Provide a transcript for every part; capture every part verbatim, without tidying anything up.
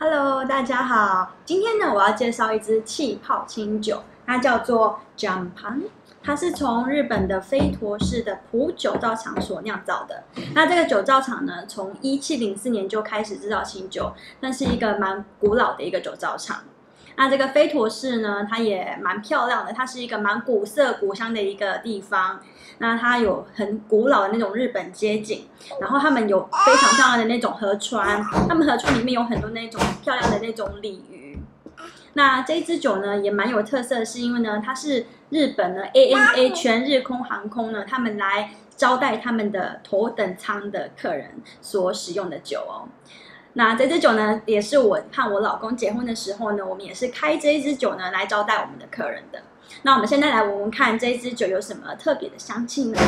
Hello， 大家好。今天呢，我要介绍一支气泡清酒，它叫做 Janpan， 它是从日本的飞陀市的普酒造厂所酿造的。那这个酒造厂呢，从一七零四年就开始制造清酒，那是一个蛮古老的一个酒造厂。那这个飞陀市呢，它也蛮漂亮的，它是一个蛮古色古香的一个地方。那它有很古老的那种日本街景，然后他们有非常漂亮的那种河川，他们河川里面有很多那种漂亮的那种鲤鱼。那这一支酒呢，也蛮有特色的，是因为呢，它是日本呢 A N A 全日空航空呢，他们来招待他们的头等舱的客人所使用的酒哦。那这支酒呢，也是我和我老公结婚的时候呢，我们也是开这一支酒呢来招待我们的客人的。那我们现在来闻闻看这支酒有什么特别的香气呢？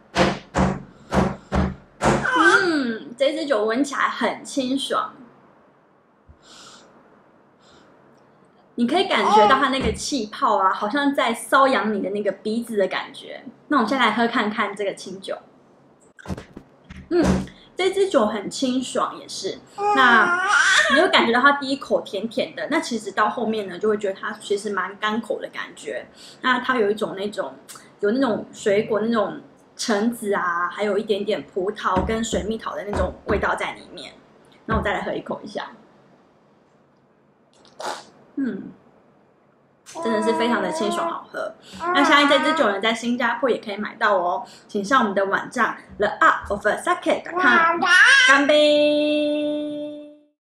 嗯，这支酒闻起来很清爽，你可以感觉到它那个气泡啊，好像在瘙痒你的那个鼻子的感觉。那我们先来喝看看这个清酒。嗯。这支酒很清爽，也是。那你会感觉到它第一口甜甜的，那其实到后面呢，就会觉得它其实蛮干口的感觉。那它有一种那种有那种水果那种橙子啊，还有一点点葡萄跟水蜜桃的那种味道在里面。那我再来喝一口一下，嗯。真的是非常的清爽好喝。那现在这支酒呢，在新加坡也可以买到哦，请上我们的网站 the art of sake dot com 干杯。